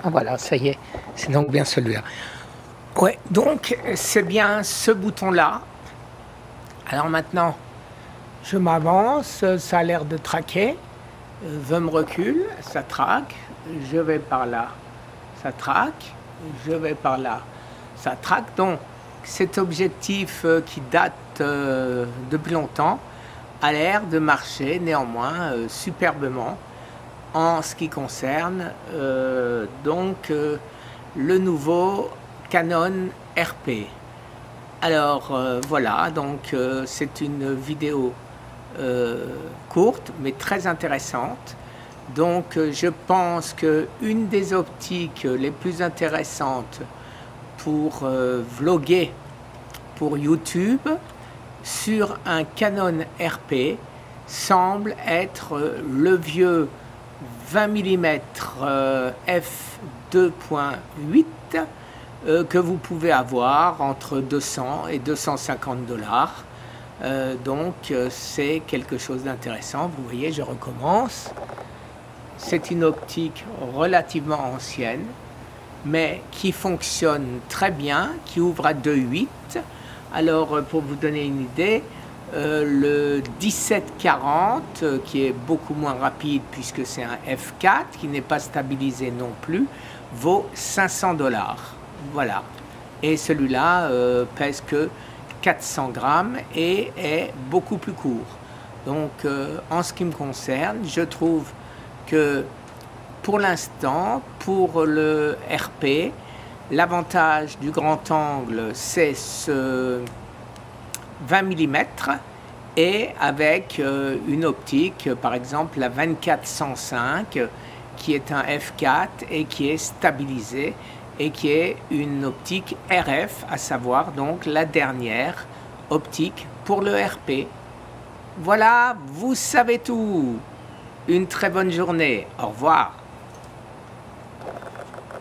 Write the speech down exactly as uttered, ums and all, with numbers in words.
Ah voilà, ça y est, c'est donc bien celui-là. Ouais, donc c'est bien ce bouton-là. Alors maintenant, je m'avance, ça a l'air de traquer. Je me recule, ça traque. Je vais par là, ça traque. Je vais par là, ça traque. Donc cet objectif qui date euh, depuis longtemps a l'air de marcher néanmoins euh, superbement en ce qui concerne euh, donc euh, le nouveau Canon R P. Alors euh, voilà, donc euh, c'est une vidéo euh, courte mais très intéressante. Donc euh, je pense que une des optiques les plus intéressantes pour euh, vlogger pour YouTube sur un Canon R P semble être le vieux vingt millimètres euh, f deux point huit euh, que vous pouvez avoir entre deux cents et deux cent cinquante dollars. Euh, donc euh, c'est quelque chose d'intéressant. Vous voyez, je recommence. C'est une optique relativement ancienne, mais qui fonctionne très bien, qui ouvre à deux virgule huit. Alors, pour vous donner une idée, euh, le dix-sept quarante, euh, qui est beaucoup moins rapide puisque c'est un F quatre, qui n'est pas stabilisé non plus, vaut cinq cents dollars. Voilà. Et celui-là euh, pèse que quatre cents grammes et est beaucoup plus court. Donc, euh, en ce qui me concerne, je trouve que pour l'instant, pour le R P, l'avantage du grand angle, c'est ce vingt millimètres et avec euh, une optique, par exemple la vingt-quatre cent cinq, qui est un F quatre et qui est stabilisée et qui est une optique R F, à savoir donc la dernière optique pour le R P. Voilà, vous savez tout. Une très bonne journée. Au revoir.